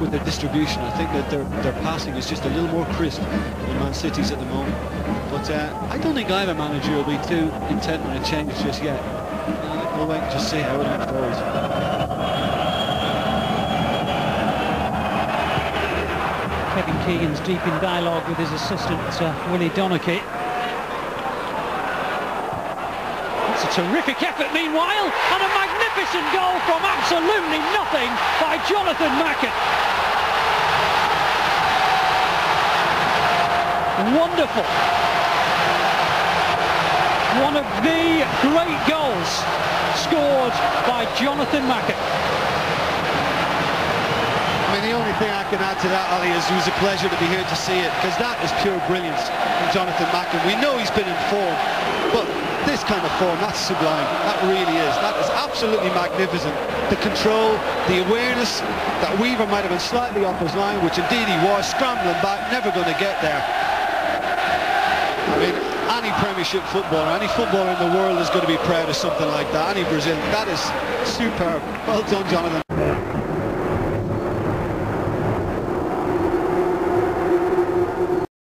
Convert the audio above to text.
with their distribution. I think that their passing is just a little more crisp than Man City's at the moment. But I don't think either manager will be too intent on a change just yet. We'll wait and just see how it unfolds. Kevin Keegan's deep in dialogue with his assistant Willie Donachie. It's a terrific effort meanwhile, and a magnificent goal from absolutely nothing by Jonathan Macken. Wonderful. One of the great goals scored by Jonathan Macken. I mean, the only thing I can add to that, Ali, is it was a pleasure to be here to see it, because that is pure brilliance from Jonathan Macken. We know he's been in form, but this kind of form, that's sublime. That really is. That is absolutely magnificent. The control, the awareness that Weaver might have been slightly off his line, which indeed he was, scrambling back, never going to get there. I mean, any Premiership footballer, any footballer in the world is going to be proud of something like that. Any Brazilian, that is superb. Well done, Jonathan.